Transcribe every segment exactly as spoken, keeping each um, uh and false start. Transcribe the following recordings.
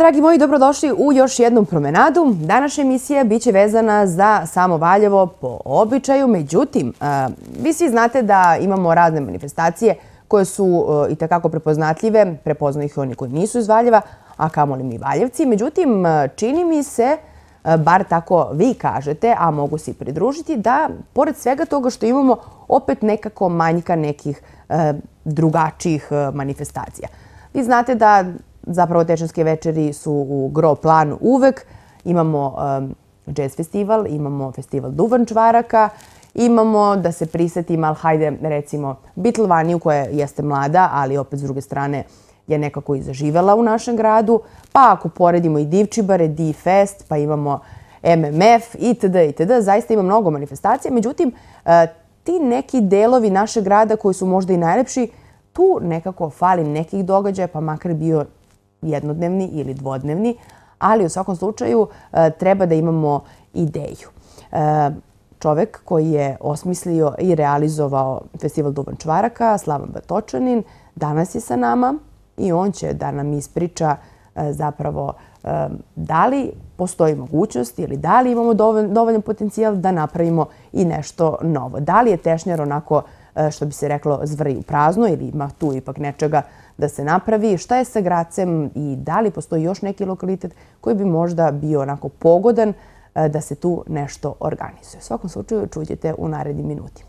dragi moji, dobrodošli u još jednu promenadu. Današnja emisija biće vezana za samo Valjevo po običaju. Međutim, vi svi znate da imamo razne manifestacije koje su i takako prepoznatljive. Prepoznaju ih oni koji nisu iz Valjeva, a kamoli mi Valjevci. Međutim, čini mi se, bar tako vi kažete, a mogu se i pridružiti, da pored svega toga što imamo opet nekako manjka nekih drugačijih manifestacija. Vi znate da zapravo Tečanske večeri su u gro planu uvek. Imamo jazz festival, imamo festival duvan čvaraka, imamo, da se prisetim, ali hajde recimo Bitlvaniju koja jeste mlada, ali opet s druge strane je nekako i zaživela u našem gradu. Pa ako poredimo i Divčibare, D-Fest, pa imamo M M F itd. itd. Zaista ima mnogo manifestacija. Međutim, ti neki delovi našeg grada koji su možda i najlepši, tu nekako fali nekih događaja, pa makar bio jednodnevni ili dvodnevni, ali u svakom slučaju treba da imamo ideju. Čovek koji je osmislio i realizovao festival duvan čvaraka, Slavan Batočanin, danas je sa nama i on će da nam ispriča zapravo da li postoji mogućnost ili da li imamo dovoljan potencijal da napravimo i nešto novo. Da li je Tešnjar onako, što bi se reklo, zvrji u prazno ili ima tu ipak nečega da se napravi, šta je sa Gracem i da li postoji još neki lokalitet koji bi možda bio onako pogodan da se tu nešto organizuje. U svakom slučaju čućete u narednim minutima.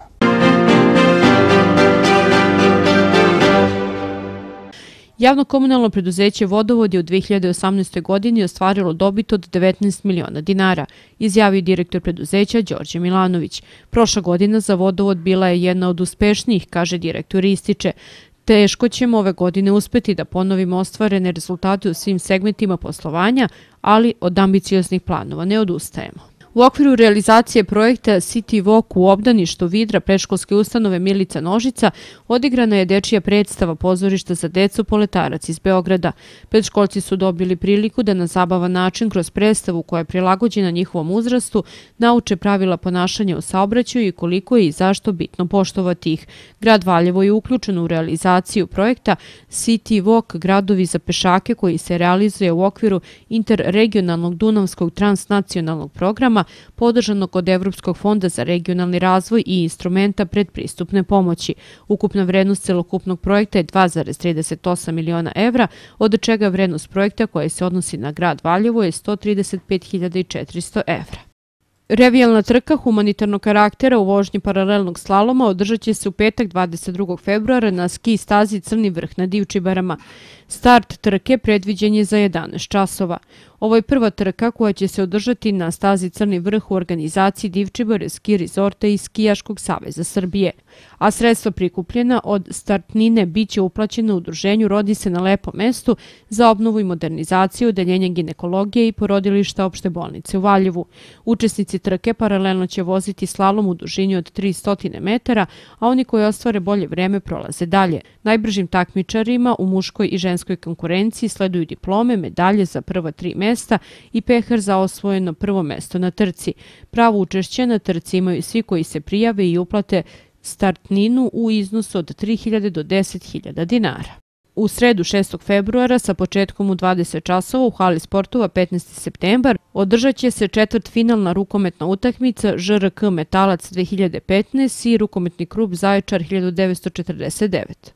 Javno komunalno preduzeće Vodovod je u dve hiljade osamnaestoj. godini ostvarilo dobit od devetnaest miliona dinara, izjavio direktor preduzeća Đorđe Milanović. Prošla godina za Vodovod bila je jedna od uspešnijih, kaže direktor i ističe. Teško ćemo ove godine uspeti da ponovimo ostvarene rezultate u svim segmentima poslovanja, ali od ambicioznih planova ne odustajemo. U okviru realizacije projekta City Walk u obdaništu Vidra predškolske ustanove Milica Nožica odigrana je dečija predstava pozorišta za decu Poletarac iz Beograda. Predškolci su dobili priliku da na zabavan način kroz predstavu koja je prilagođena njihovom uzrastu nauče pravila ponašanja u saobraćaju i koliko je i zašto bitno poštovati ih. Grad Valjevo je uključen u realizaciju projekta City Walk gradovi za pešake koji se realizuje u okviru interregionalnog Dunavskog transnacionalnog programa podržanog od Evropskog fonda za regionalni razvoj i instrumenta predpristupne pomoći. Ukupna vrednost celokupnog projekta je dva zarez trideset osam miliona evra, od čega vrednost projekta koja se odnosi na grad Valjevo je sto trideset pet hiljada četiristo evra. Revijalna trka humanitarnog karaktera u vožnji paralelnog slaloma održat će se u petak dvadeset drugog februara na ski stazi Crni vrh na Divčibarama. Start trke predviđen je za jedanaest časova. Ovo je prva trka koja će se održati na stazi Crni vrh u organizaciji Divčibare ski rezorta i Skijaškog saveza Srbije. A sredstva prikupljena od startnine biće uplaćena udruženju Rodi se na lepom mestu za obnovu i modernizaciju odeljenja ginekologije i porodilišta opšte bolnice u Valjevu. Učesnici trke paralelno će voziti slalom u dužini od tristo metara, a oni koji ostvare bolje vreme prolaze dalje. Najbržim takmičarima u muškoj i ženskoj konkurenciji sleduju diplome, medalje za prva tri mesta i pehar za osvojeno prvo mesto na trci. Pravo učešće na trci imaju svi koji se prijave i uplate startninu u iznosu od tri hiljade do deset hiljada dinara. U sredu šestog februara sa početkom u dvadeset časova u hali sportova petnaesti septembar održat će se četvrtfinalna rukometna utakmica Ž R K Metalac dve hiljade petnaest i rukometni klub Zaječar hiljadu devetsto četrdeset devet.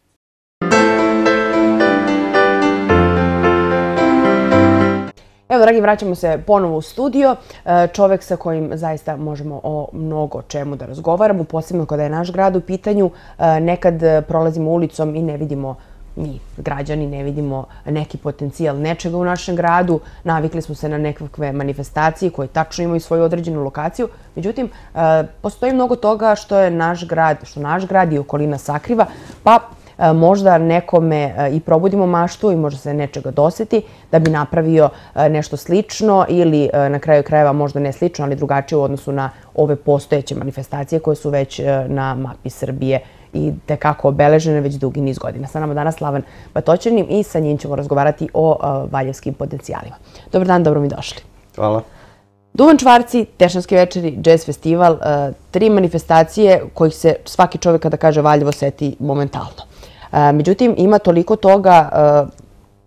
Evo, dragi, vraćamo se ponovo u studio. Čovek sa kojim zaista možemo o mnogo čemu da razgovaramo, posebno kada je naš grad u pitanju. Nekad prolazimo ulicom i ne vidimo, mi građani ne vidimo neki potencijal nečega u našem gradu. Navikli smo se na nekakve manifestacije koje tačno imaju svoju određenu lokaciju. Međutim, postoji mnogo toga što je naš grad, što naš grad i okolina sakriva, pa možda nekome i probudimo maštu i možda se nečega doseti da bi napravio nešto slično ili na kraju krajeva možda ne slično, ali drugačije u odnosu na ove postojeće manifestacije koje su već na mapi Srbije i tekako obeležene već dugi niz godina. Sa nama danas Slavan Batočanin i sa njim ćemo razgovarati o valjevskim potencijalima. Dobar dan, dobro mi došli. Hvala. Duvan čvarci, Tešanske večeri, jazz festival, tri manifestacije kojih se svaki čovjek kada kaže Valjevo seti momentalno. Međutim, ima toliko toga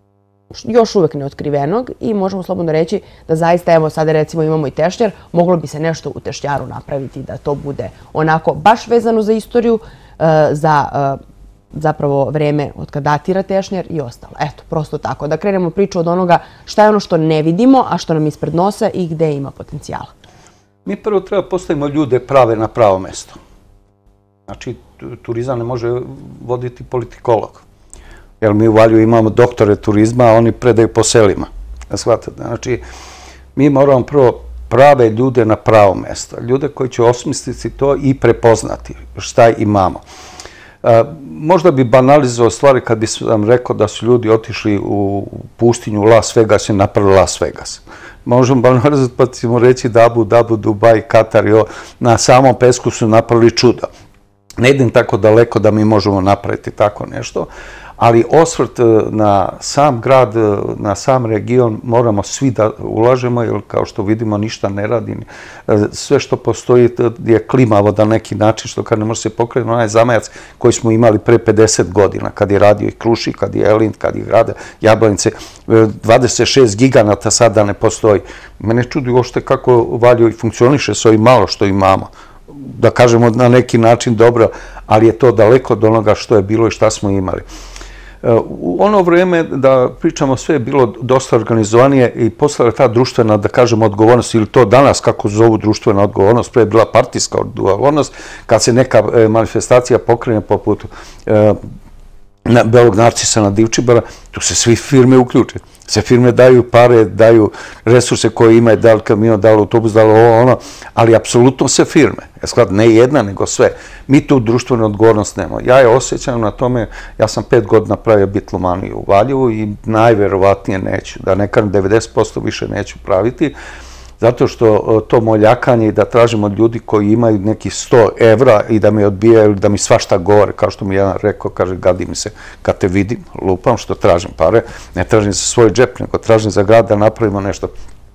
još uvek neotkrivenog i možemo slobodno reći da zaista, evo sada recimo imamo i tešnjar, moglo bi se nešto u tešnjaru napraviti da to bude onako baš vezano za istoriju, za zapravo vreme od kada datira tešnjar i ostalo. Eto, prosto tako. Da krenemo priču od onoga šta je ono što ne vidimo, a što nam ispred nosa i gde ima potencijala. Mi prvo treba postavimo ljude prave na pravo mesto. Znači, turizam ne može voditi politikolog. Jer mi u Valju imamo doktore turizma, a oni predaju po selima. Znači, mi moramo prvo prave ljude na pravo mesto. Ljude koji će osmisliti to i prepoznati šta imamo. Možda bi banalizovao stvari kad bi sam rekao da su ljudi otišli u pustinju Las Vegas i napravili Las Vegas. Možemo banalizovati pa ćemo reći da Abu Dhabi, Dubai, Katar, na samom pesku su napravili čudo. Ne idem tako daleko da mi možemo napraviti tako nešto, ali osvrt na sam grad, na sam region moramo svi da ulažemo, jer kao što vidimo ništa ne radi. Sve što postoji je klimavo da neki način, što kad ne može se pokrenuti onaj zamajac koji smo imali pre pedeset godina, kad je radio i Krušik, kad je Elint, kad je grada Jablanice, dvadeset šest giganata sada ne postoji. Mene čudi uopšte kako Valjevo i funkcioniše s ovim malo što imamo. Da kažemo na neki način dobro, ali je to daleko od onoga što je bilo i šta smo imali. U ono vreme, da pričamo, sve je bilo dosta organizovanije i postala je ta društvena, da kažemo, odgovornost, ili to danas kako zovu društvena odgovornost, pre je bila partijska odgovornost, kad se neka manifestacija pokrene poput Belog Narcisa na Divčibara, tu se svi firme uključe. Sve firme daju pare, daju resurse koje imaju, da li kamion, da li autobus, da li ovo, ono, ali apsolutno sve firme. Ne jedna, nego sve. Mi tu društvenu odgovornost nemamo. Ja je osjećam na tome, ja sam pet godina pravio bitlomaniju u Valjevu i najverovatnije neću, da ne kažem devedeset posto više neću praviti, zato što to moljakanje i da tražim od ljudi koji imaju neki sto evra i da mi odbijaju ili da mi svašta govore, kao što mi jedan rekao, kaže, gadi mi se kad te vidim, lupam što tražim pare, ne tražim za svoj džep, nego tražim za grad da napravimo nešto.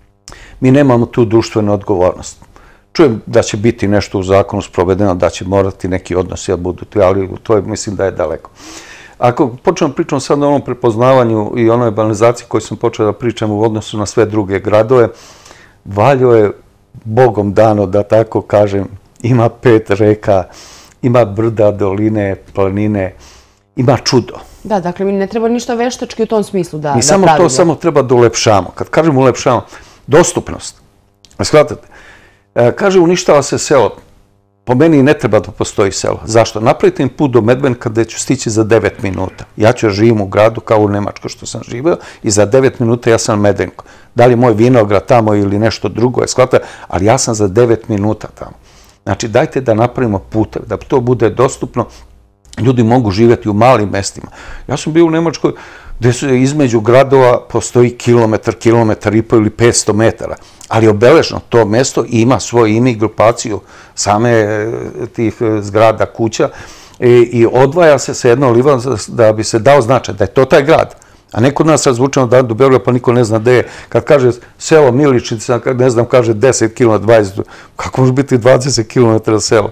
Mi nemamo tu društvenu odgovornost. Čujem da će biti nešto u zakonu sprovedeno, da će morati neki odnosi da budu, ali to je, mislim da je daleko. Ako počnemo pričati sad o onom prepoznavanju i onoj banalizaciji koju sam počeo da pričam u odnosu na sve druge gradove, Valjevo je Bogom dano, da tako kažem, ima pet reka, ima brda, doline, planine, ima čudo. Da, dakle, mi ne treba ništa veštački u tom smislu da pravimo. Mi samo to samo treba da ulepšamo. Kad kažem ulepšamo, dostupnost. Shvatate? Kaže, uništava se selo. Po meni ne treba da postoji selo. Zašto? Napravite im put do Medvednika gde ću stići za devet minuta. Ja ću živim u gradu kao u Nemačkoj što sam živeo i za devet minuta ja sam na Medvedniku. Da li je moj vinograd tamo ili nešto drugo, shvatate, ali ja sam za devet minuta tamo. Znači, dajte da napravimo putev, da to bude dostupno. Ljudi mogu živjeti u malim mestima. Ja sam bio u Nemačkoj gde su između gradova postoji kilometar, kilometar i po ili petsto metara, ali obeležno to mesto ima svoje ime i grupaciju same tih zgrada, kuća i odvaja se sa jednom livom da bi se dao značaj da je to taj grad. A neko od nas razvučeno dan do Beograda pa niko ne zna gde je. Kad kaže selo Miličica, ne znam, kaže deset kilometara, dvadeset, kako može biti dvadeset kilometara selo?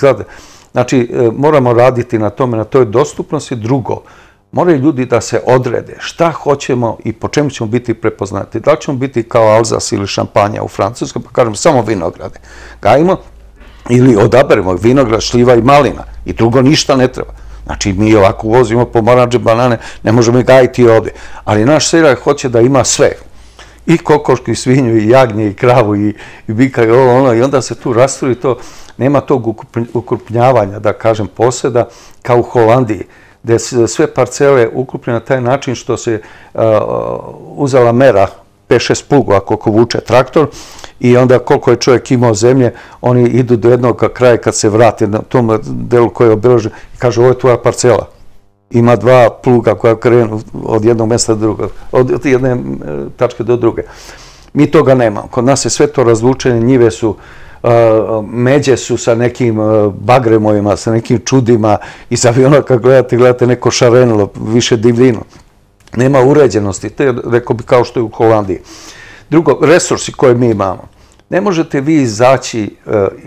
Znači, moramo raditi na tome, na toj dostupnosti. Drugo, moraju ljudi da se odrede šta hoćemo i po čemu ćemo biti prepoznati. Da li ćemo biti kao Alzas ili Šampanja u Francuskoj, pa kažemo samo vinograde. Gajimo ili odaberemo vinograd, šljiva i malina i drugo ništa ne treba. Znači, mi ovako uvozimo pomoranđe, banane, ne možemo ih gajiti ovde. Ali naš seljak hoće da ima sve. I kokošku, i svinju, i jagnje, i kravu, i bika, i ovo, ono. I onda se tu rasturi to, nema tog ukrupnjavanja, da kažem, poseda, kao u Holandiji, gde se sve parcele ukrupljene na taj način što se uzela mera pet šest plugova koliko vuče traktor i onda koliko je čovjek imao zemlje, oni idu do jednog kraja kad se vrate na tom delu koji je obeležen i kaže ovo je tvoja parcela. Ima dva pluga koja krenu od jednog mesta do drugog, od jedne tačke do druge. Mi toga nemamo. Kod nas je sve to razlučene, njive su, međe su sa nekim bagremovima, sa nekim čudima i sa aviona kad gledate, gledate neko šarenilo, više divljino. Nema uređenosti, to je, rekao bi, kao što je u Holandiji. Drugo, resursi koje mi imamo. Ne možete vi izaći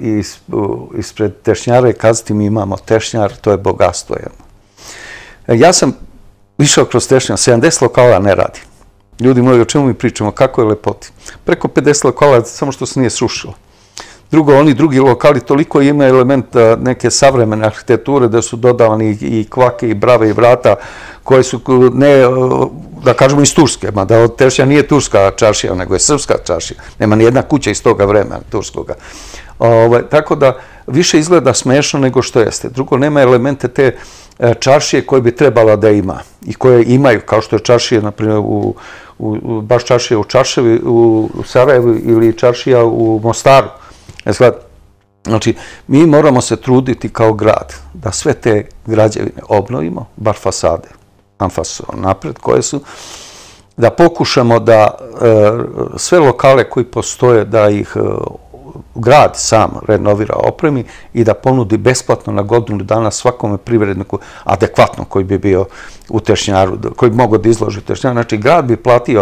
ispred tešnjara i kazati mi imamo tešnjar, to je bogatstvo. Ja sam išao kroz tešnjar, sedamdeset lokala ne radi. Ljudi moji, o čemu mi pričamo, kako je lepoti? Preko pedeset lokala, samo što se nije srušilo. Drugo, oni drugi lokali toliko imaju element neke savremene arhitekture da su dodavani i kvake i brave i vrata koje su ne, da kažemo iz Turske, mada Tešnjar nije turska čaršija, nego je srpska čaršija. Nema ni jedna kuća iz toga vremena turskoga. Tako da više izgleda smešno nego što jeste. Drugo, nema elemente te čaršije koje bi trebala da ima i koje imaju, kao što je čaršija, na primjer, baš čaršija u Čarševi, u Sarajevu ili čaršija u Mostaru. Znači, mi moramo se truditi kao grad da sve te građevine obnovimo, bar fasade, anfasone napred koje su, da pokušamo da sve lokale koji postoje, da ih grad sam renovira, opremi i da ponudi besplatno na godinu dana svakome privredniku adekvatno koji bi bio u Tešnjaru, koji bi mogao da izloži Tešnjaru. Znači, grad bi platio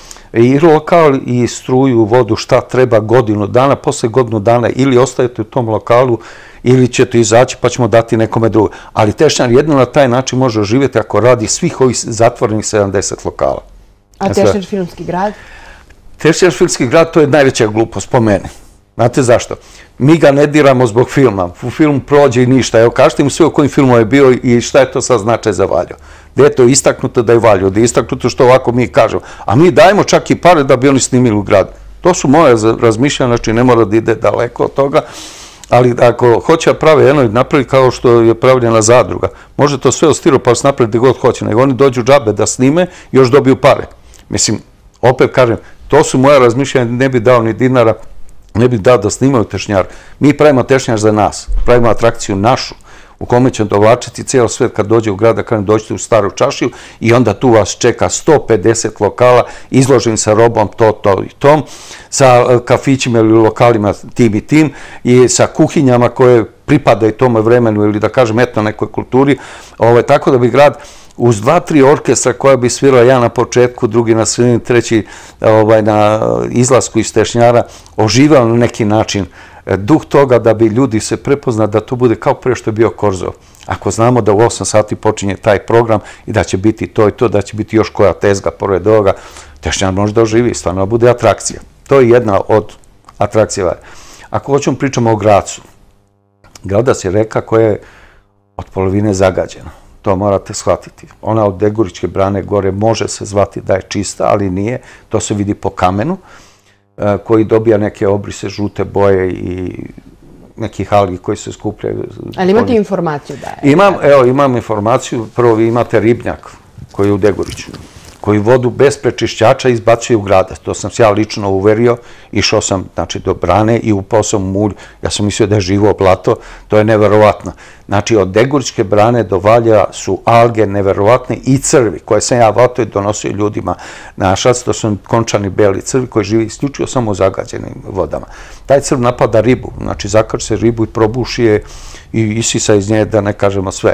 i lokal i struju, vodu, šta treba godinu dana, posle godinu dana ili ostajete u tom lokalu ili ćete izaći pa ćemo dati nekome drugom. Ali Tešnjar jedino na taj način može živjeti ako radi svih ovih zatvorenih sedamdeset lokala. A Tešnjar filmski grad? Tešnjar filmski grad, to je najveća glupost po meni. Znate zašto? Mi ga ne diramo zbog filma. U film prođe i ništa. Evo, kažete mu sve o kojim filmu je bio i šta je to sad značaj za Valjevo. Gde je to istaknuto da je Valjevo, da je istaknuto što ovako mi kažemo. A mi dajemo čak i pare da bi oni snimili u gradu. To su moje razmišljanja, znači ne mora da ide daleko od toga, ali ako hoće da prave jedno i napravi kao što je pravljena zadruga, može to sve od stiropasta napraviti gde god hoće, nego oni dođu džabe da snime i još dobiju pare. Mislim, opet kažem, to su moje razmišljanja, ne bi dao ni dinara, ne bih dao da snimaju Tešnjar. Mi pravimo Tešnjar za nas, pravimo atrakciju našu, u kome će dovlačiti cijel svet kad dođe u grad, da kažem dođete u Staru Čaršiju i onda tu vas čeka sto pedeset lokala izloženi sa robom to, to i tom, sa kafićima ili lokalima tim i tim i sa kuhinjama koje pripadaju tome vremenu ili da kažem etno nekoj kulturi, tako da bi grad uz dva, tri orkestra koja bi svirala, jedan na početku, drugi na sredini, treći na izlasku iz Tešnjara, oživao na neki način duh toga da bi ljudi se prepoznali da to bude kao pre što je bio Korzo. Ako znamo da u osam sati počinje taj program i da će biti to i to, da će biti još koja tezga pored ovoga, Tešnjar može da oživi, stvarno bude atrakcija. To je jedna od atrakcija. Ako hoćemo pričamo o Gracu, Gradac je reka koja je od polovine zagađena. To morate shvatiti. Ona od Deguričke brane gore može se zvati da je čista, ali nije. To se vidi po kamenu, koji dobija neke obrise žute boje i nekih algi koji se skupljaju. Ali imate informaciju da je? Imam, evo, imam informaciju. Prvo, vi imate ribnjak koji je u Deguriću, koji vodu bez prečišćača izbacuje u Gradac. To sam se ja lično uverio. Išao sam, znači, do brane i upao sam u mulj. Ja sam mislio da je živo blato. To je neverovatno. Znači, od Deguričke brane do Valja su alge neverovatne i crvi, koje sam ja vatio i donosio ljudima na šac. To su končani beli crvi koji živi isključivo samo u zagađenim vodama. Taj crv napada ribu. Znači, zakači se ribu i probuši je i isisa iz nje, da ne kažemo sve.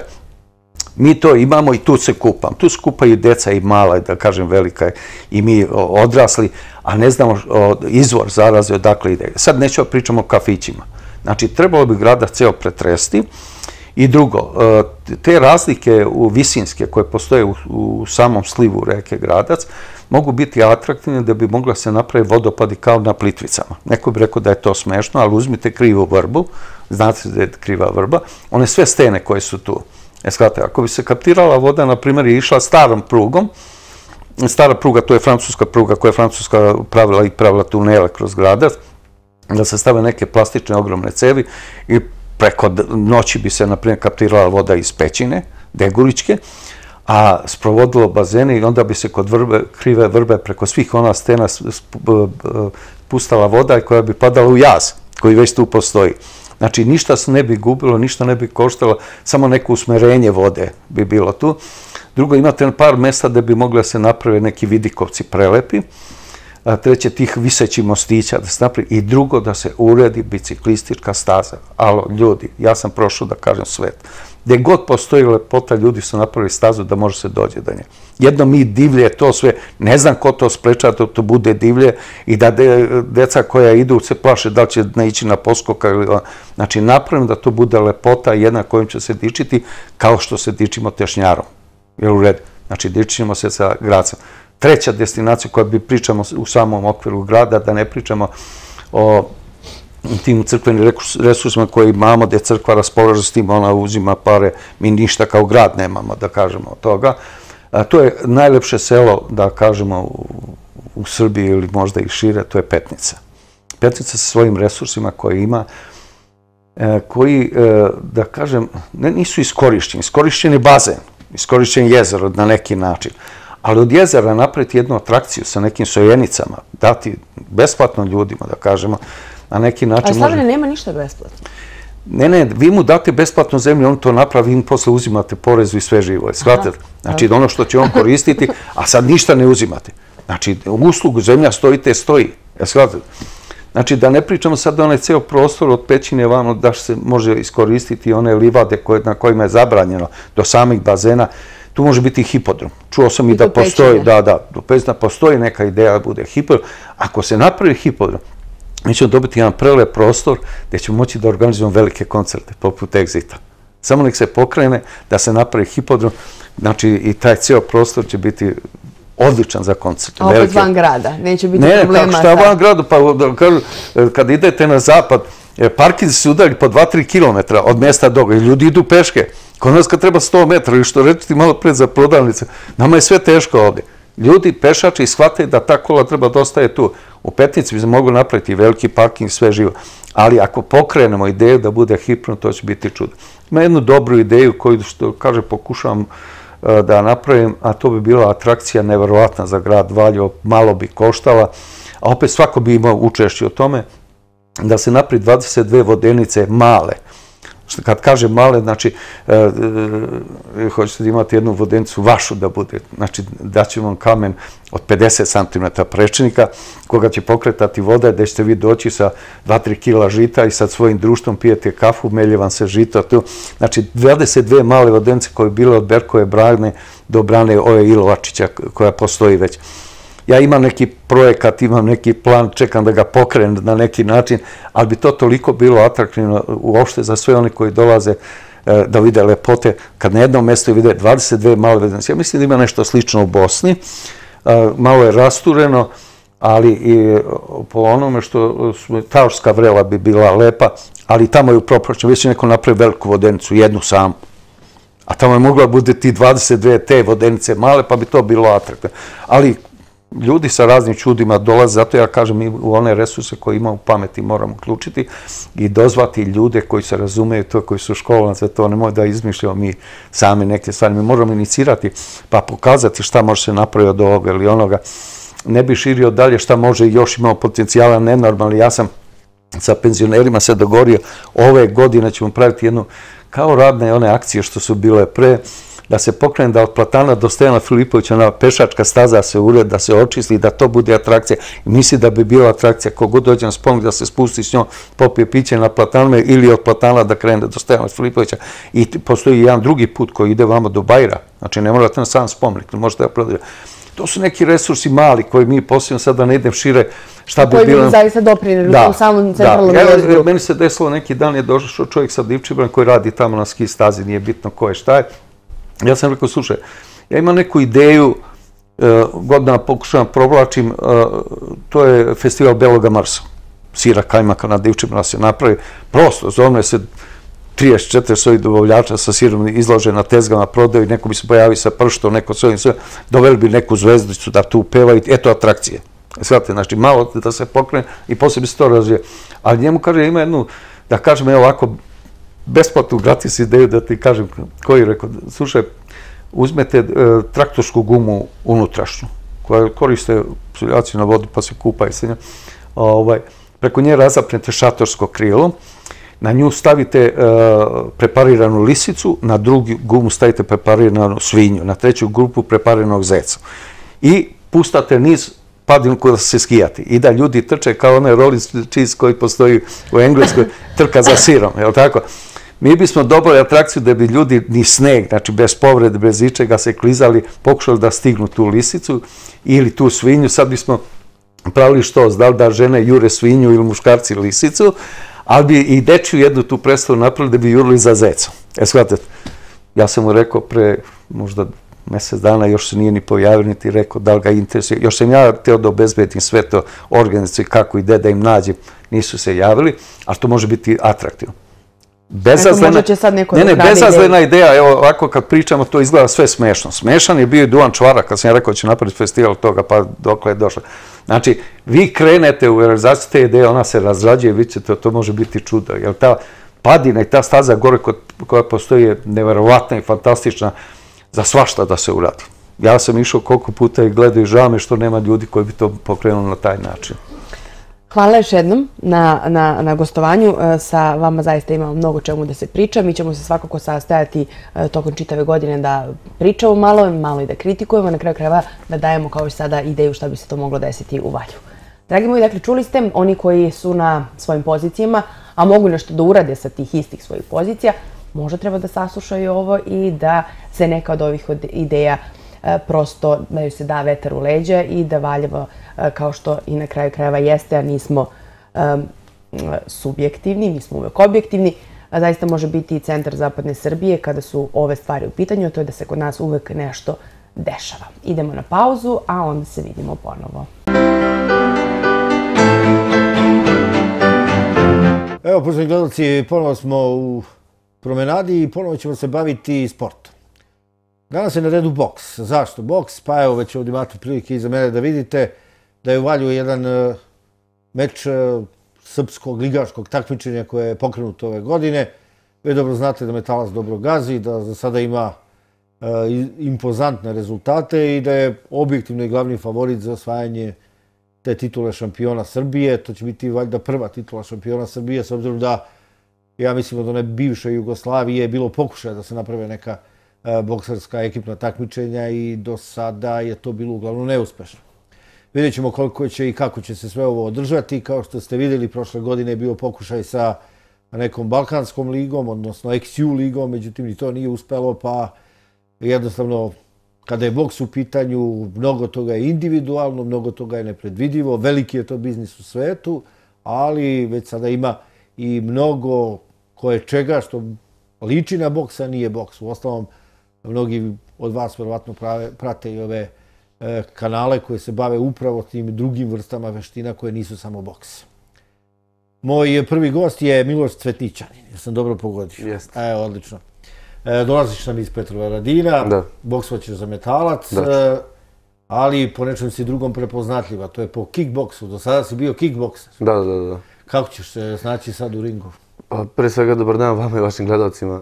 Mi to imamo i tu se kupam. Tu se kupaju deca i mala, da kažem velika i mi odrasli, a ne znamo izvor zaraze odakle ide. Sad nećemo pričamo o kafićima. Znači, trebalo bi Gradac ceo pretresti. I drugo, te razlike visinske koje postoje u samom slivu reke Gradac mogu biti atraktivne da bi mogla se napraviti vodopadi kao na Plitvicama. Neko bi rekao da je to smešno, ali uzmite krivu vrbu, znate da je kriva vrba, one sve stene koje su tu. E, shvatite, ako bi se kaptirala voda, na primjer, i išla starom prugom, stara pruga, to je francuska pruga koja je francuska pravila i pravila tunele kroz Gradac, da se stave neke plastične ogromne cevi i preko noći bi se, na primjer, kaptirala voda iz Pećine, Deguričke, a sprovodilo bazene i onda bi se kod krive vrbe preko svih ona stena pustala voda koja bi padala u jaz, koji već tu postoji. Znači, ništa se ne bi gubilo, ništa ne bi koštalo, samo neko usmerenje vode bi bilo tu. Drugo, imate par mesta da bi mogli da se naprave neki vidikovci prelepi. Treće, tih visećih mostića da se napravi. I drugo, da se uredi biciklistička staza. Alo, ljudi, ja sam prošao da kažem svet. Gde god postoji lepota, ljudi su napravili stazu da može se dođe do nje. Jedno mi divlje to sve, ne znam ko to sprečava da to bude divlje i da deca koja idu se plaše da li će naići na poskoka. Znači, napravim da to bude lepota jedna kojom će se dičiti kao što se dičimo Tešnjarom. Jel u redu? Znači, dičimo se sa Gracom. treća destinacija koja bi pričamo u samom okviru grada, da ne pričamo o tim crkvenim resursima koje imamo, gde crkva raspolaže s tim, ona uzima pare, mi ništa kao grad nemamo, da kažemo od toga. To je najlepše selo, da kažemo, u Srbiji ili možda i šire, to je Petnica. Petnica sa svojim resursima koje ima, koji, da kažem, nisu iskorišćeni. Iskorišćen je bazen, iskorišćen je jezero na neki način, ali od jezera napraviti jednu atrakciju sa nekim sojenicama, dati besplatno ljudima, da kažemo, na neki način... A Slavine nema ništa besplatno? Ne, ne, vi mu date besplatnu zemlju, on to napravi, vi mu posle uzimate porezu i sve živo. Shvatite? Znači, ono što će on koristiti, a sad ništa ne uzimate. Znači, u uslugu zemlja stojite, stoji. Shvatite? Znači, da ne pričamo sad da onaj ceo prostor od Pećine vamo da se može iskoristiti one livade na kojima je zabranjeno do samih bazena, tu može biti hipodrom. Čuo sam i da postoji, da, da, do Pećina postoji neka ideja da bude hipodrom. Ako se napravi hipodrom, mi ćemo dobiti jedan prelep prostor gde ćemo moći da organizujemo velike koncerte, poput Exita. Samo nek se pokrene da se napravi hipodrom, znači i taj ceo prostor će biti odličan za koncert. A opet van grada, neće biti problema. Ne, šta van grada, pa kad idete na zapad, parkinzi su udalji po dva do tri kilometra od mesta doga i ljudi idu peške. Kod nas kad treba sto metara i što reći ti malo pred za prodavnice, nama je sve teško ovde. Ljudi, pešači, shvataju da ta kola treba da ostaje tu. U Petnici bi se mogli napraviti veliki parking, sve živo. Ali ako pokrenemo ideju da bude hipno, to će biti čudo. Ima jednu dobru ideju koju, što kaže, pokušavam da napravim, a to bi bila atrakcija neverovatna za grad Valjevo, malo bi koštala, a opet svako bi imao učešće o tome, da se napravi dvadeset dve vodenice male. Kad kaže male, znači, hoćete da imate jednu vodenicu vašu da bude, znači daćemo vam kamen od pedeset centimetara prečnika, koga će pokretati voda, gde ćete vi doći sa dva do tri kila žita i sa svojim društvom pijete kafu, melje vam se žito tu. Znači, dvadeset dve male vodenice koje je bile od Berkove brane do brane Oje Ilovačića, koja postoji već. Ja imam neki projekat, imam neki plan, čekam da ga pokrenem na neki način, ali bi to toliko bilo atraktivno uopšte za sve one koji dolaze da vide lepote, kad na jednom mjestu vide dvadeset dve male vodenice. Ja mislim da ima nešto slično u Bosni, malo je rastureno, ali i po onome što Taorska vrela bi bila lepa, ali tamo je u propraćenju, već je neko napravi veliku vodenicu, jednu samu. A tamo je mogla bude ti dvadeset dve te vodenice male, pa bi to bilo atraktivno. Ali ljudi sa raznim čudima dolaze, zato ja kažem, mi u one resurse koje imamo u pameti moramo uključiti i dozvati ljude koji se razumeju to, koji su školovani za to, nemoj da izmišljamo mi sami neke stvari. Mi moramo inicirati pa pokazati šta može se napraviti od ovoga ili onoga. Ne bi širio dalje šta može, još imamo potencijala nenormalni. Ja sam sa penzionerima se dogovorio, ove godine ćemo praviti jednu, kao radne one akcije što su bile pre, da se pokrene da od Platana do Stojana Filipovića na pešačka staza se ured, da se očisti, da to bude atrakcija. I misli da bi bila atrakcija, kogod dođe na spomenik da se spusti s njom, popije piće na Platanove ili od Platana da krene do Stojana Filipovića. I postoji jedan drugi put koji ide vama do Bajra. Znači ne morate na sam spomenik, ne možete da prodajete. To su neki resursi mali koji mi posebno sad da ne idem šire šta bi bilo... Koji bi zaista doprinili u tom samom centralnom jezgru. Meni se desilo neki dan je došao čovjek sa Divčibran koji radi tamo na ski stazi, nije bitno ko je šta je. Ja sam rekao, slušaj, ja imam neku ideju, godina pokušavam provlačim, to je festival Beloga Marsa, sira kajmaka na Divčibrana se napravi, prosto, zovne se trideset četiri svojih dobavljača sa sirom izlože na tezgama, prodaju, neko bi se pojavio sa prštom, neko svojim sve, doveli bi neku zvezdicu da tu peva i eto atrakcije. Shvatite, znači malo da se pokrene i poslije bi se to razvije. Ali njemu kaže, ima jednu, da kažem, evo ovako, besplatnu, gratis ideju da ti kažem, koji rekao, slušaj, uzmete traktorsku gumu unutrašnju, koja koriste psuljaci na vodu pa se kupaju se njom, preko nje razapnete šatorsko krilo, na nju stavite prepariranu lisicu, na drugu gumu stavite prepariranu svinju, na treću grupu prepariranog zeca. I pustate niz padinku da se skijate i da ljudi trče kao onaj rolling cheese koji postoji u Engleskoj, trka za sirom, je li tako? Mi bismo dobili atrakciju da bi ljudi ni sneg, znači bez povrede, bez ičega se klizali, pokušali da stignu tu lisicu ili tu svinju, sad bismo pravili što, znali da žene jure svinju ili muškarci lisicu, ali bi i dečju jednu tu predstavu napravili da bi jurili za zecom. E, shvatite, ja sam mu rekao pre možda mjesec dana još se nije ni pojavio, niti rekao da li ga interesuje. Još sam ja htio da obezbedim sve to organizaciju kako ide, da im nađem, nisu se javili, ali to može biti atraktivno. Bezazlena, ne, ne, bezazlena ideja, evo ovako kad pričamo to izgleda sve smešno. Smešan je bio i Duvan Čvarak, kad sam ja rekao da će napraviti festival toga, pa dokle je došlo. Znači, vi krenete u realizaciju te ideje, ona se razrađuje, vi ćete, to može biti čudo, jer ta padina i ta staza gore koja postoji je neverovatna i fantastična za svašta da se uradi. Ja sam išao koliko puta i gledao i žao me što nema ljudi koji bi to pokrenuli na taj način. Hvala još jednom na gostovanju. Sa vama zaista imamo mnogo čemu da se priča. Mi ćemo se svakako sastajati tokom čitave godine da pričamo malo, malo i da kritikujemo, na kraju krajeva da dajemo kao i sada ideju šta bi se to moglo desiti u Valjevu. Dragi moji, dakle, čuli ste, oni koji su na svojim pozicijama, a mogu nešto da urade sa tih istih svojih pozicija, možda treba da saslušaju ovo i da se neka od ovih ideja prosto da joj se da vetar u leđa i da Valjevo, kao što i na kraju krajeva jeste, a nismo subjektivni, nismo uvek objektivni, zaista može biti i centar zapadne Srbije kada su ove stvari u pitanju, a to je da se kod nas uvek nešto dešava. Idemo na pauzu, a onda se vidimo ponovo. Evo, poštovani gledalci, ponovo smo u promenadi i ponovo ćemo se baviti sportom. Danas je na redu boks. Zašto boks? Pa evo, već ovdje imate prilike iza mene da vidite da je u Valjevu jedan meč srpskog ligaškog takmičenja koje je pokrenuto ove godine. Vi dobro znate da Metalac dobro gazi, da za sada ima impozantne rezultate i da je objektivno i glavni favorit za osvajanje te titule šampiona Srbije. To će biti valjda prva titula šampiona Srbije, s obzirom da, ja mislim, od one bivše Jugoslavije je bilo pokušaja da se naprave neka bokserska ekipna takmičenja i do sada je to bilo uglavnom neuspešno. Vidjet ćemo koliko će i kako će se sve ovo održati. Kao što ste vidjeli, prošle godine je bio pokušaj sa nekom balkanskom ligom, odnosno X U ligom, međutim i to nije uspelo, pa jednostavno kada je boks u pitanju, mnogo toga je individualno, mnogo toga je nepredvidivo, veliki je to biznis u svetu, ali već sada ima i mnogo koje čega što liči na boksa, nije boks. U ostalom, mnogi od vas verovatno prate i ove kanale koje se bave upravo tim drugim vrstama veština koje nisu samo boks. Moj prvi gost je Miloš Cvetnićanin. Ja sam dobro pogodio. Jeste. Evo, odlično. Dolaziš nam iz Petrovaradina, boksvaćeš za Metalac, ali po nečem si drugom prepoznatljiva. To je po kickboksu. Do sada si bio kickbokser. Da, da, da. Kako ćeš se snaći sad u ringu? Pre svega, dobar dan vama i vašim gledalcima.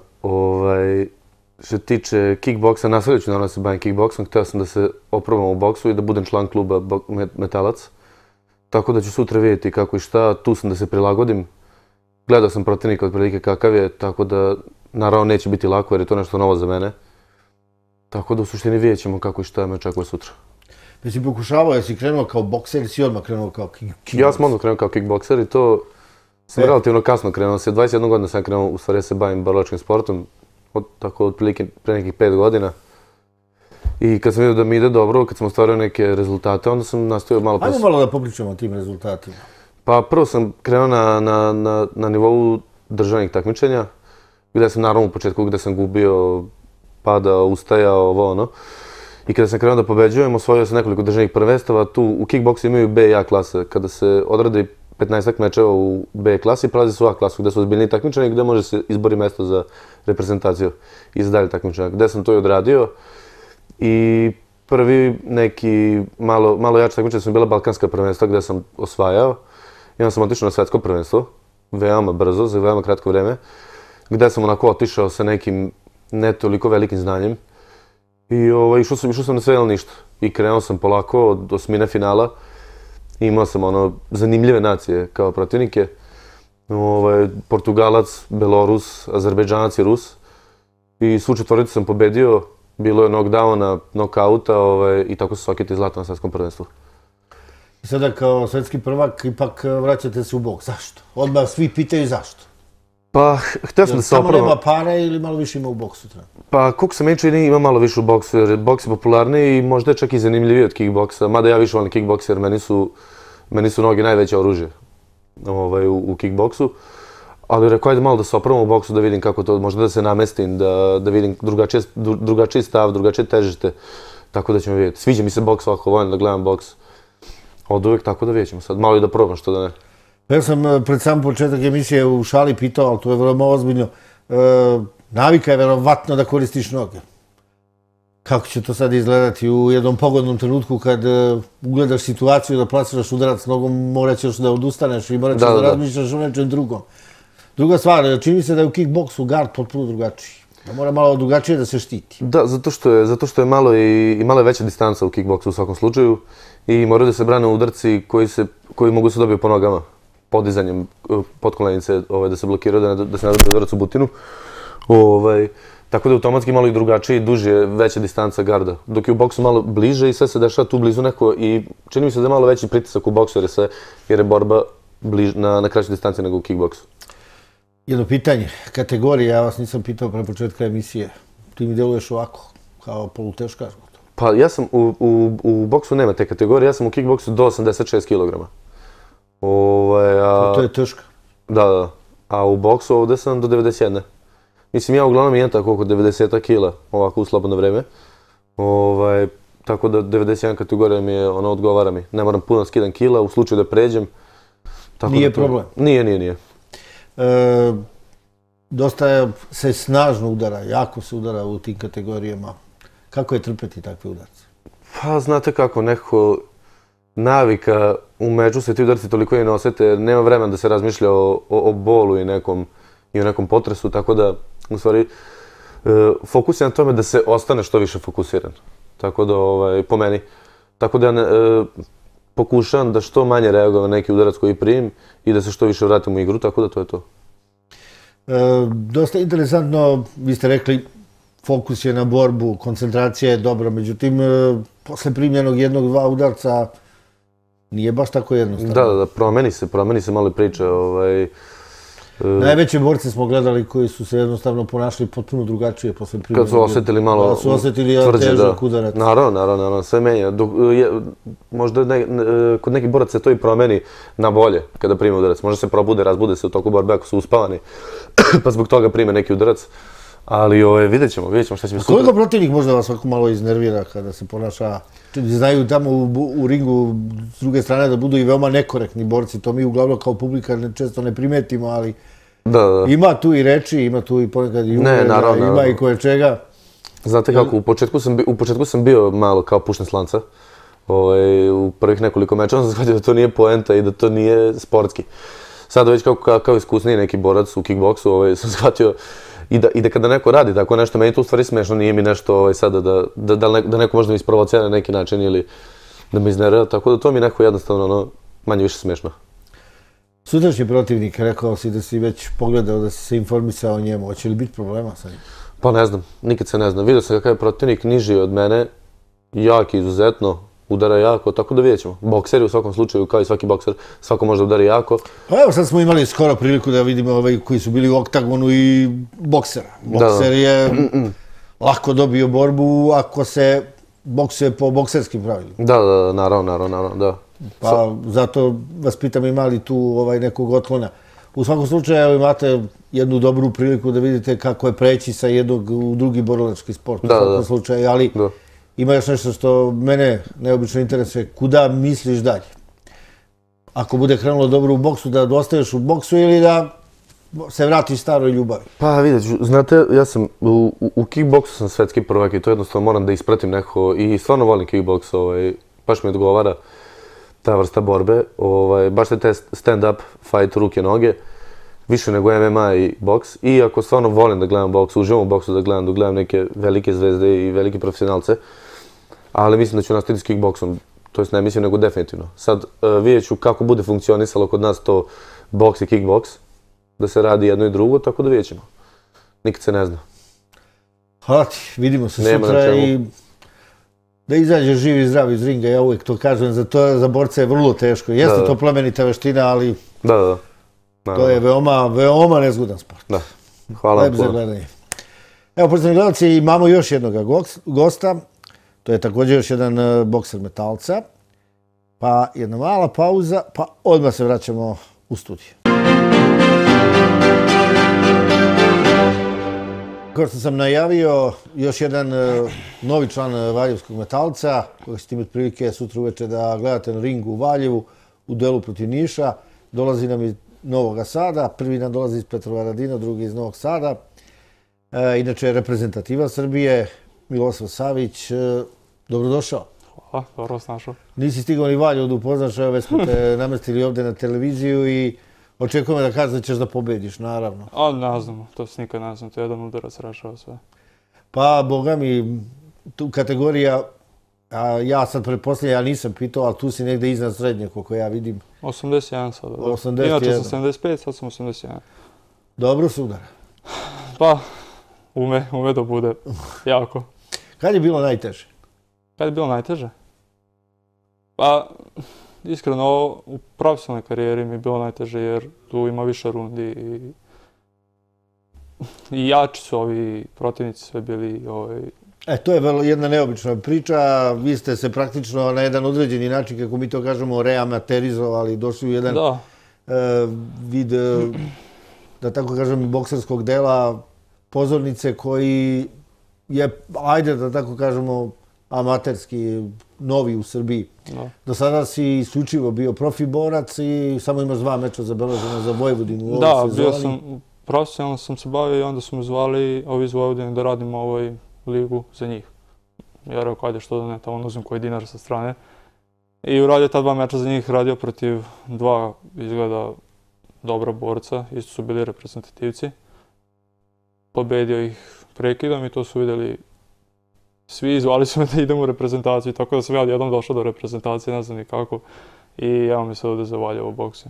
Što tiče kickboksa, nastavljaju ću naravno se bavim kickboksom. Hteo sam da se oprobam u boksu i da budem član kluba Metalac. Tako da ću sutra vidjeti kako i šta. Tu sam da se prilagodim. Gledao sam protivnika od prilike kakav je, tako da naravno neće biti lako jer je to nešto novo za mene. Tako da u suštini vidjet ćemo kako i šta me očekuje sutra. Jesi pokušavao, jesi krenuo kao bokser ili si odmah krenuo kao kickbokser? Ja sam odmah krenuo kao kickbokser i to sam relativno kasno krenuo. Sa dvadeset jedne godine sam krenuo, u stvari se bavim borilačkim sportom. Tako otprilike pre nekih pet godina. I kad sam vidio da mi ide dobro, kad sam ostvario neke rezultate, onda sam nastavio malo... Ajmo malo da popričamo o tim rezultatima. Pa prvo sam krenuo na nivou državnih takmičenja, gdje sam naravno u početku gdje sam gubio, padao, ustajao, ovo ono. I kada sam krenuo da pobeđujem, osvojio sam nekoliko državnih prvenstava. Tu u kickboksu imaju B i A klase. Kada se odradi petnaestak mečeva u B klasi, prelazi se u A klasu, gdje su ozbiljni takmičenja i gdje može se izbori mesto za reprezentaciju i za dalje takmičenja. Gdje sam to i odradio. I prvi neki malo jači takmičenja su bila balkanska prvenstva gdje sam osvajao. I onda sam otišao na svetsko prvenstvo, veoma brzo, za veoma kratko vreme, gdje sam onako otišao sa nekim ne toliko velikim znanjem. I išao sam na sve ili ništa. I krenuo sam polako od osmine finala. Imao sam zanimljive nacije kao protivnike. Portugalac, Belorus, Azerbejdžanac i Rus. I svu četvoricu sam pobedio. Bilo je knockdowna, knockouta i tako su svaki ti zlata na svetskom prvenstvu. I sada kao svetski prvak ipak vraćate se u boks. Zašto? Odmah svi pitaju zašto. Pa, htio sam da se opravo... Samo nema pare ili malo više ima u boksu? Pa, koliko sam meni čini, ima malo više u boksu, jer boks je popularniji i možda je čak i zanimljiviji od kickboksa. Mada ja više volim kickboks, jer meni su noge najveće oružje u kickboksu. Ali rekao, ajde malo da se opravim u boksu, da vidim kako to, možda da se namestim, da vidim drugačiji stav, drugačije težište. Tako da ćemo vidjeti. Sviđa mi se boks ovako, volim da gledam boks. Od uvijek, tako da vidjet ćemo sad. Malo i da probam, što da ne. Ja sam pred sam početak emisije u šali pitao, ali to je veoma ozbiljno. Navika je verovatno da koristiš noge. Kako će to sad izgledati u jednom pogodnom trenutku kad ugledaš situaciju da plasiraš udarac nogom, morat ćeš da odustaneš i morat ćeš da razmišljaš o nečem drugom. Druga stvar, čini se da je u kickboksu gard potpuno drugačiji. Da mora malo drugačije da se štiti. Da, zato što je malo i malo veća distanca u kickboksu u svakom slučaju i moraju da se brane udarci koji mogu se dobiti po nogama. Podizanjem potkolenice da se blokiraju, da se ne dobije udarac u butinu. Tako da je automatski malo i drugačiji, duže, veća distanca garda. Dok je u boksu malo bliže i sve se dešava tu blizu neko i čini mi se da je malo veći pritisak u boksu jer je borba na kraćoj distanci nego u kickboksu. Jedno pitanje, kategorije, ja vas nisam pitao pre početka emisije. Ti mi deluješ ovako, kao poluteškar. Pa ja sam, u boksu nema te kategorije, ja sam u kickboksu do osamdeset šest kilograma. To je teška. Da, da. A u boksu ovde sam do devedeset jedan. Mislim, ja uglavnom imam tako oko devedeset kila, ovako u slobodno vreme. Tako da devedeset jedan kategorija mi je, ono, odgovara mi. Ne moram puno skidam kila, u slučaju da pređem. Nije problem? Nije, nije, nije. Dosta se snažno udara, jako se udara u tim kategorijama. Kako je trpeti takve udarce? Pa, znate kako, nekako navika u meču se ti udarci toliko i ne osete, nema vremena da se razmišlja o bolu i o nekom potresu, tako da, u stvari, fokus je na tome da se ostane što više fokusiran. Tako da, po meni. Tako da ja pokušam da što manje reagujem na neki udarac koji primim i da se što više vratim u igru, tako da to je to. Dosta interesantno, vi ste rekli, fokus je na borbu, koncentracija je dobra, međutim, posle primljenog jednog, dva udarca nije baš tako jednostavno. Da, da, da, promeni se, promeni se malo priče. Najveće borce smo gledali koji su se jednostavno ponašali potpuno drugačije posle primljenog. Kad su osjetili malo tvrđe, da. Su osjetili težak udarac. Naravno, naravno, naravno, sve menja. Možda kod nekih boraca se to i promeni na bolje kada prime udarac. Možda se probude, razbude se u toku borbe ako su uspavani, pa zbog toga prime neki udarac. Ali vidjet ćemo, vidjet ćemo šta će mi sutra. Koliko protivnik možda vas ovako malo iznervira kada se ponaša? Znaju tamo u ringu s druge strane da budu i veoma nekorektni borci. To mi uglavnom kao publika često ne primetimo, ali ima tu i reči, ima tu i ponekad i uvreda, ima i koje čega. Znate kako, u početku sam bio malo kao pušna slanca. U prvih nekoliko meča sam shvatio da to nije poenta i da to nije sportski. Sada već kao iskusniji neki borac u kickboksu sam shvatio i da kada neko radi tako nešto, meni to u stvari smešno, nije mi nešto sada da neko možda mi isprovocira na neki način ili da me iznervira, tako da to mi je neko jednostavno manje više smešno. Sutrašnji protivnik, rekao si da si već pogledao, da si se informisao o njemu, hoće li biti problema sa njim? Pa ne znam, nikad se ne znam. Vidio sam kakav je protivnik, niži od mene, jak izuzetno, udara jako, tako da vidjet ćemo. Bokseri u svakom slučaju, kao i svaki bokser, svako može da udari jako. Pa evo sad smo imali skoro priliku da vidimo ovaj koji su bili u oktagonu i boksera. Bokser je lako dobio borbu ako se boksuje po bokserskim pravilima. Da, da, naravno, naravno, da. Pa zato vas pitam ima li tu nekog otklona. U svakom slučaju imate jednu dobru priliku da vidite kako je preći sa jednog u drugi borilački sport. U svakom slučaju, ali ima još nešto što mene neobično interesuje. Kuda misliš dalje? Ako bude krenulo dobro u boksu, da ostaješ u boksu ili da se vratiš staroj ljubavi? Pa vidjet ću, znate, ja sam u kickboksu sam svetski prvak i to jednostavno moram da ispratim neko i stvarno volim kickboks, baš mi odgovara ta vrsta borbe. Baš te stand-up fight, ruke, noge, više nego em em a i boks. I ako stvarno volim da gledam boks, uživam u boksu da gledam, da gledam neke velike zvezde i velike profesionalce, ali mislim da ću nastaviti s kickboksom, to jest ne mislim nego definitivno. Sad vidjet ću kako bude funkcionisalo kod nas to boks i kickboks, da se radi jedno i drugo, tako da vidjet ćemo. Nikad se ne zna. Hvala ti, vidimo se sutra i da izađeš živ i zdrav iz ringa, ja uvijek to kažem, za borca je vrlo teško. Jeste to plemenita veština, ali to je veoma, veoma nezgodan sport. Da, hvala vam puno. Evo, poštovani gledalci, imamo još jednog gosta, to je također još jedan bokser metalca, pa jedna mala pauza, pa odmah se vraćamo u studiju. Kao što sam najavio, još jedan novi član Valjevskog metalca, koji ćete imati prilike sutra uveče da gledate na ringu u Valjevu, u duelu protiv Niša. Dolazi nam iz Novog Sada, prvi nam dolazi iz Petrovaradina, drugi iz Novog Sada. Inače je reprezentativa Srbije, Milosav Savić. Dobrodošao. Hvala, dobro vas našao. Nisi stigao ni Valjevo da upoznaš, evo već smo te namestili ovde na televiziju i očekujemo da kažeš da ćeš da pobediš, naravno. A ne znam, to se nikad ne znam, to je jedan udarac rešava sve. Pa, boga mi, tu kategorija, a ja sad pretpostavljam, ja nisam pitao, ali tu si negde iznad srednje, koliko ja vidim. osamdeset jedan sada. osamdeset jedan. Inače sam sedamdeset pet, sad sam osamdeset jedan. Dobro se udara. Pa, ume, ume da bude jako. Kad je bilo najteže? Kad je bilo najteže? Pa, iskreno, u profesionalnoj karijeri mi je bilo najteže jer tu ima više rundi i, i jači su ovi protivnici sve bili. Ovaj... E, to je vrlo jedna neobična priča. Vi ste se praktično na jedan određeni način, kako mi to kažemo, reamaterizovali, došli u jedan da. e, vid, da tako kažem, bokserskog dela pozornice koji je, ajde da tako kažemo, amaterski, novi u Srbiji. Da. Do sada si isključivo bio profi borac i samo imaš dva meča zabeležena za Vojvodinu u ovoj da, sezoni. Da, bio sam, profesionalno sam se bavio i onda su me zvali ovi iz Vojvodine da radim ovoj ligu za njih. Ja rekao, ajde što da ne, tamo uzim koji dinar sa strane. I uradio ta dva meča za njih, radio protiv dva izgleda dobra borca, isto su bili reprezentativci. Pobedio ih prekidom i to su vidjeli svi, zvali su me da idem u reprezentaciju, tako da sam ja jednom došao do reprezentacije, ne znam ni kako. I evo mi se ovdje zavalja u boksu.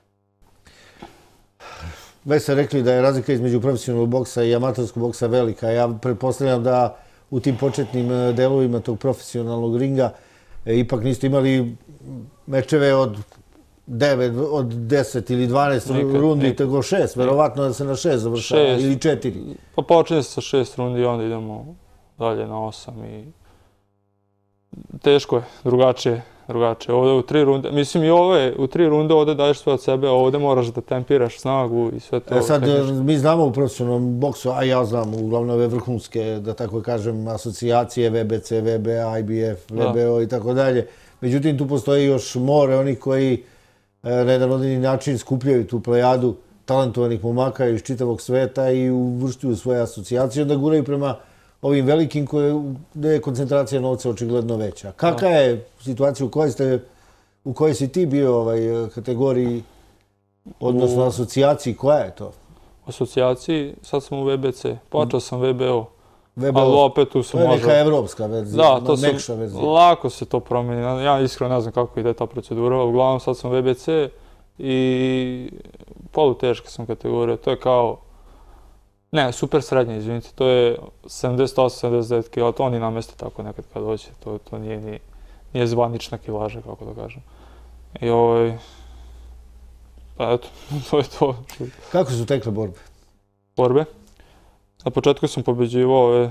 Već ste rekli da je razlika između profesionalnog boksa i amaterskog boksa velika. Ja pretpostavljam da u tim početnim delovima tog profesionalnog ringa ipak niste imali mečeve od devet, od deset ili dvanaest rundi, tego šest. Verovatno da se na šest završava, ili četiri. Pa počinje se sa šest rundi i onda idemo dalje na osam i teško je, drugačije, drugačije. Ovdje u tri runde, mislim i ove, u tri runde ovdje daješ sve od sebe, ovdje moraš da tempiraš snagu i sve to. E sad, mi znamo u profesionalnom boksu, a ja znam uglavnom ove vrhunske, da tako kažem, asocijacije, V B C, V B A, I B F, V B O i tako dalje. Međutim, tu postoji još more onih koji na jedan određeni način skupljaju tu plejadu talentovanih momaka iz čitavog sveta i uvrštuju svoje asocijacije, onda guraju prema ovim velikim gde je koncentracija novca očigledno veća. Kakva je situacija u kojoj ste, u kojoj si ti bio ovaj kategoriji, odnosno asocijaciji, koja je to? Asocijaciji, sad sam u V B C, počeo sam V B O, ali opet tu se može... To je neka evropska verzija, da, to mekša verzija. Lako se to promeni, ja iskreno ne znam kako ide ta procedura, uglavnom sad sam V B C i poluteška sam kategorija, to je kao... Ne, super srednje, izvinite, to je sedamdeset osam sedamdeset devet kila, to oni nameste tako nekad kad dođe, to, to nije, nije, nije zvanična kilaža, kako da kažem. I ovaj... Pa eto, to je to. Kako su tekle borbe? Borbe? Na početku sam pobeđivao ove...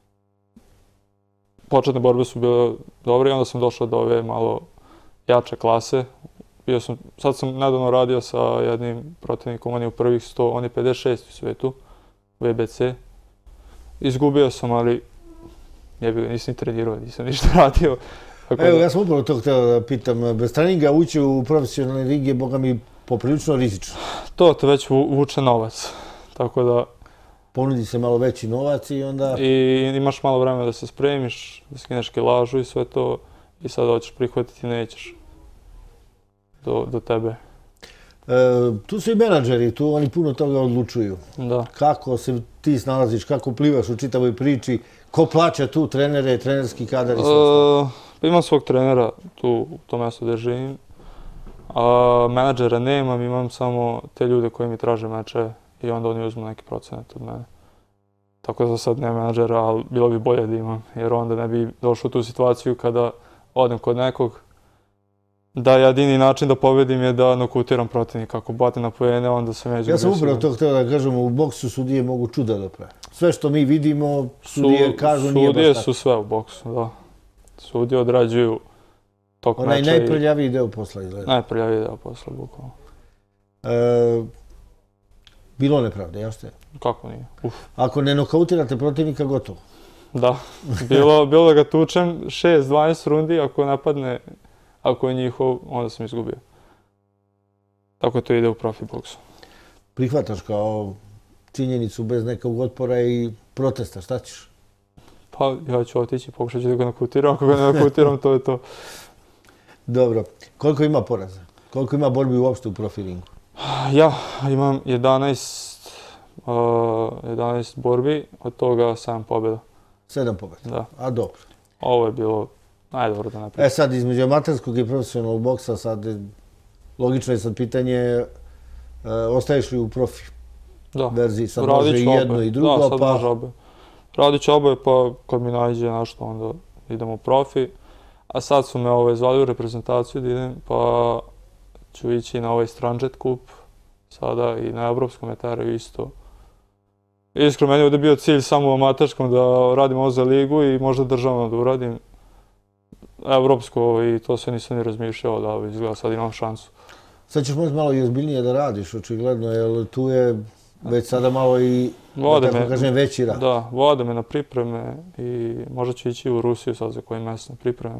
Početne borbe su bile dobre i onda sam došao do ove malo jače klase. Bio sam, sad sam nedavno radio sa jednim protivnikom, on je u prvih sto, on je pedeset šest u svetu. V B C. Izgubio sam, ali jebi ga, nisam ni trenirao, nisam ništa radio. Evo, ja sam upravo to htio da pitam. Bez treninga ući u profesionalni ring je, boga mi, poprilično rizično. To te već vuče novac, tako da... Ponudi se malo veći novac i onda... I imaš malo vremena da se spremiš, da skineš kilažu i sve to, i sad hoćeš prihvatiti, nećeš do, do tebe. E, tu su i menadžeri, tu oni puno toga odlučuju. Da. Kako se ti snalaziš, kako plivaš u čitavoj priči, ko plaća tu trenere, trenerski kadar i sve ostalo? Pa imam svog trenera tu u tom mjestu gdje živim. A, menadžera nemam, imam samo te ljude koji mi traže meče i onda oni uzmu neki procenat od mene. Tako da sad nema menadžera, ali bilo bi bolje da imam, jer onda ne bi došao u tu situaciju kada odem kod nekog da jedini način da pobedim je da nokutiram protivnika. Ako batim na poene, onda sam ja izgubio. Ja sam upravo to htio da kažem, u boksu sudije mogu čuda da prave. Sve što mi vidimo, sudije kažu nije baš tako. Sudije su sve u boksu, da. Sudije odrađuju tok meča i... Onaj najprljaviji deo posla izgleda. Najprljaviji deo posla, bukvalno. Bilo nepravde, jeste? Kako nije? Uf. Ako ne nokautirate protivnika, gotovo. Da. Bilo, bilo da ga tučem šest dvanaest rundi, ako napadne, ako je njihov, onda sam izgubio. Tako to ide u profi boksu. Prihvataš kao činjenicu bez nekog otpora i protesta, šta ćeš? Pa ja ću otići, pokušat ću da ga nokutiram, ako ga ne nokutiram, to je to. Dobro. Koliko ima poraza? Koliko ima borbi uopšte u profi ringu? Ja imam jedanaest, uh, jedanaest borbi, od toga sedam pobjeda. Sedam pobjeda? Da. A dobro. Ovo je bilo najdobro da napravim. E sad, između amaterskog i profesionalnog boksa, sad logično je sad pitanje, uh, ostaješ li u profi Da. verziji? Sad Radit može i ću jedno oboje. i drugo, da, sad pa... može oboje. Radit ću oboje, pa kad mi nađe nešto, onda idemo u profi. A sad su me ove zvali u reprezentaciju da idem, pa ću ići na ovaj Stranđet kup sada i na evropskom etariju isto. Iskreno, meni je ovdje bio cilj samo u amaterskom da radim ovo za ligu i možda državno da uradim evropsko i to se nisam ni razmišljao da izgleda sad imam šansu. Sad ćeš možda malo i ozbiljnije da radiš, očigledno, jer tu je već sada malo i, da tako kažem, veći rad. Da, vode me na pripreme i možda ću ići u Rusiju sad za koji mjesec na pripreme.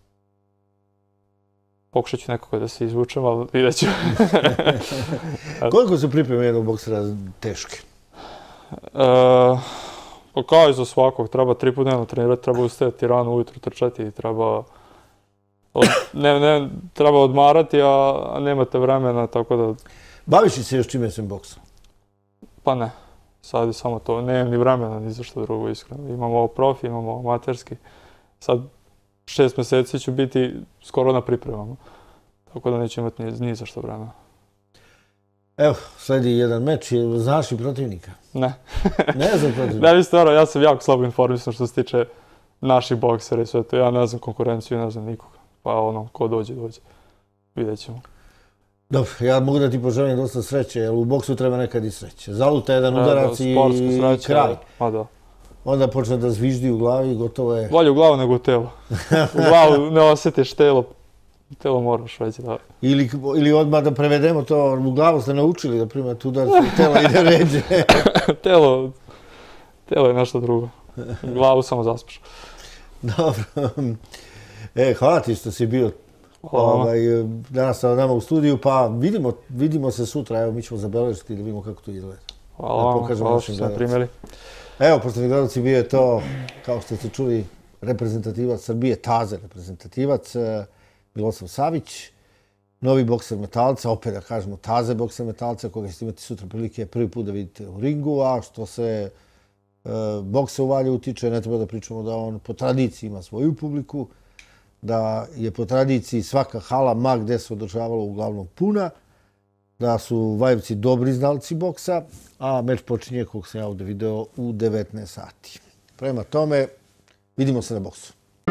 Pokušat ću nekako da se izvučem, ali vidjet ću. Koliko su pripreme jednog boksera teške? E, pa kao i za svakog, treba tri puta dnevno trenirati, treba ustajati rano ujutro, trčati, treba, od, ne, ne, treba odmarati, a, a nemate vremena, tako da... Baviš li se još čime sem boksa? Pa ne, sad je samo to, nemam ni vremena ni za što drugo, iskreno. Imamo ovo profi, imamo ovo amaterski. Sad šest mjeseci ću biti skoro na pripremama, tako da neću imati ni, ni za što vremena. Evo, sledi jedan meč, znaš li protivnika? Ne. Ne znam protivnika? Ne, vi stvarno, ja sam jako slabo informisan što se tiče naših boksera i sve to. Ja ne znam konkurenciju, ne znam nikoga. Pa ono, ko dođe, dođe. Vidjet ćemo. Dobro, ja mogu da ti poželim dosta sreće, jer u boksu treba nekad i sreće. Zaluta jedan udarac i kraj. Pa da. Onda počne da zviždi u glavi i gotovo je... Bolje u glavu nego u telo. U glavu ne osjetiš telo. Telo moraš već da... Ili, ili odmah da prevedemo to, u glavu ste naučili da primate udar, telo ide ređe. telo, telo je nešto drugo. Glavu samo zaspaš. Dobro. E, hvala ti što si bio ovaj, danas sa nama u studiju, pa vidimo, vidimo se sutra, evo mi ćemo zabeležiti da vidimo kako to izgleda. Hvala vam, da hvala što ste nam primjeli. Evo, poštovni gledalci, bio je to, kao što ste čuli, reprezentativac Srbije, taze reprezentativac, Milosav Savić, novi bokser metalca, opet da kažemo taze bokser metalca, koga ćete imati sutra prilike prvi put da vidite u ringu, a što se e, boksa u Valjevu tiče, ne treba da pričamo da on po tradiciji ima svoju publiku, da je po tradiciji svaka hala, ma gde se održavalo uglavnom puna, da su Valjevci dobri znalci boksa, a meč počinje, kog sam ja ovdje video, u devetnaest sati. Prema tome, vidimo se na boksu.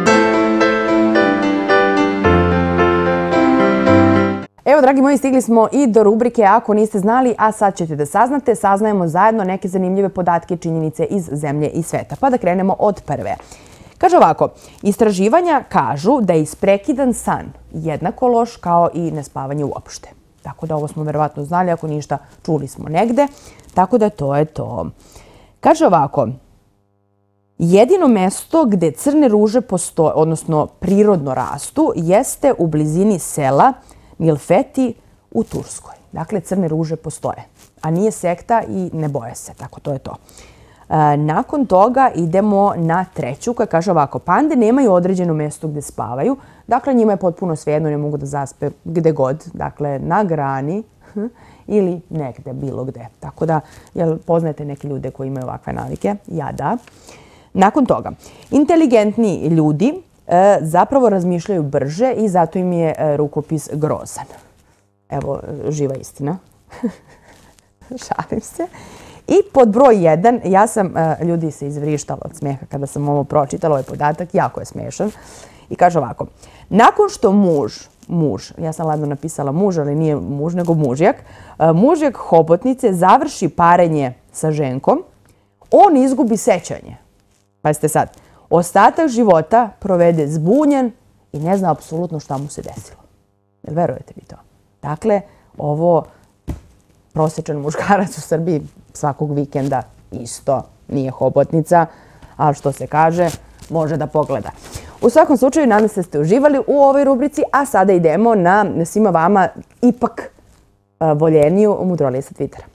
Evo, dragi moji, stigli smo i do rubrike Ako niste znali, a sad ćete da saznate. Saznajemo zajedno neke zanimljive podatke i činjenice iz zemlje i sveta. Pa da krenemo od prve. Kaže ovako, istraživanja kažu da je isprekidan san jednako loš kao i nespavanje uopšte. Tako da ovo smo verovatno znali, ako ništa čuli smo negde. Tako da to je to. Kaže ovako, jedino mesto gde crne ruže postoje, odnosno prirodno rastu, jeste u blizini sela Milfeti u Turskoj. Dakle, crne ruže postoje, a nije sekta i ne boje se, tako to je to. E, nakon toga idemo na treću koja kaže ovako, pande nemaju određeno mesto gde spavaju, dakle njima je potpuno svejedno, ne mogu da zaspe gde god, dakle na grani ili negde, bilo gde. Tako da, jel poznajete neke ljude koji imaju ovakve navike? Ja da. Nakon toga, inteligentni ljudi e, zapravo razmišljaju brže i zato im je e, rukopis grozan. Evo, živa istina. Šalim se. I pod broj jedan, ja sam, e, ljudi se izvrištala od smijeha kada sam ovo pročitala, ovaj podatak, jako je smiješan. I kaže ovako, nakon što muž, muž, ja sam ladno napisala muž, ali nije muž, nego mužjak, e, mužjak hobotnice završi parenje sa ženkom, on izgubi sećanje. Pazite sad, ostatak života provede zbunjen i ne zna apsolutno šta mu se desilo. Jel verujete vi to? Dakle, ovo prosječan muškarac u Srbiji svakog vikenda isto nije hobotnica, ali što se kaže, može da pogleda. U svakom slučaju, nadam se da ste uživali u ovoj rubrici, a sada idemo na svima vama ipak voljeniju mudrolije sa Twittera.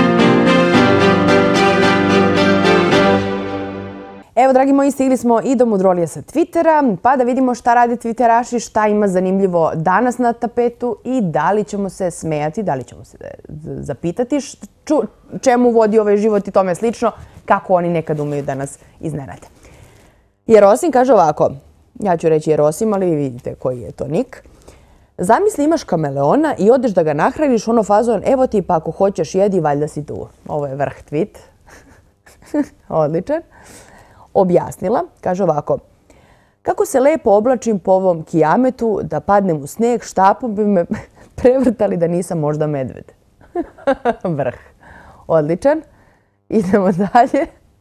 Evo, dragi moji, stigli smo i do mudrolije sa Twittera, pa da vidimo šta radi Twitteraši, šta ima zanimljivo danas na tapetu i da li ćemo se smejati, da li ćemo se zapitati čemu vodi ovaj život i tome slično, kako oni nekad umeju da nas iznenade. Jerosim kaže ovako, ja ću reći Jerosim, ali vi vidite koji je to nik. Zamisli imaš kameleona i odeš da ga nahraniš, ono fazon, evo ti pa ako hoćeš jedi, valjda si tu. Ovo je vrh tweet. Odličan. Objasnila, kaže ovako, kako se lepo oblačim po ovom kijametu da padnem u sneg, štapom bi me prevrtali da nisam možda medved. Vrh. Odličan. Idemo dalje.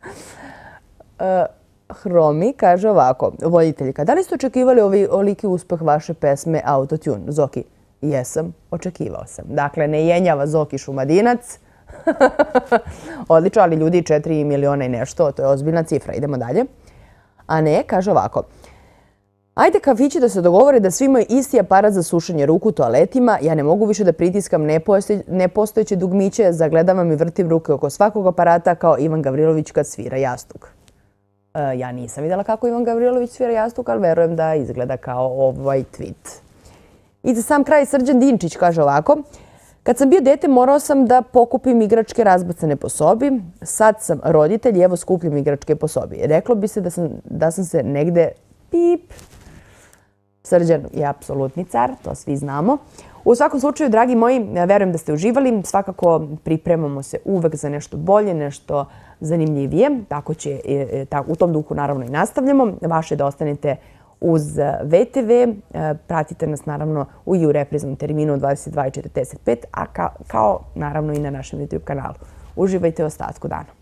Hromi kaže ovako, voditeljka, da li ste očekivali oliki uspeh vaše pesme Autotune? Zoki, jesam, očekivao sam. Dakle, ne jenjava Zoki Šumadinac. Odlično, ali ljudi četiri miliona i nešto, to je ozbiljna cifra. Idemo dalje. A ne, kaže ovako. Ajde kafići da se dogovore da svi imaju isti aparat za sušenje ruku u toaletima. Ja ne mogu više da pritiskam nepostojeće dugmiće, zagledavam i vrtim ruke oko svakog aparata kao Ivan Gavrilović kad svira jastuk. Ja nisam vidjela kako Ivan Gavrilović svira jastuk, ali verujem da izgleda kao ovaj tweet. I za sam kraj Srđan Dinčić kaže ovako. Kad sam bio dete, morao sam da pokupim igračke razbacane po sobi. Sad sam roditelj i evo skupljam igračke po sobi. Reklo bi se da sam, da sam se negde pip. Srđan je apsolutni car, to svi znamo. U svakom slučaju, dragi moji, verujem da ste uživali. Svakako pripremamo se uvek za nešto bolje, nešto zanimljivije. Tako će, u tom duhu naravno i nastavljamo. Vaše je da ostanete uz V T V. Pratite nas naravno u repriznom terminu od dvadeset dva i četrdeset pet, a kao naravno i na našem YouTube kanalu. Uživajte u ostatku dana.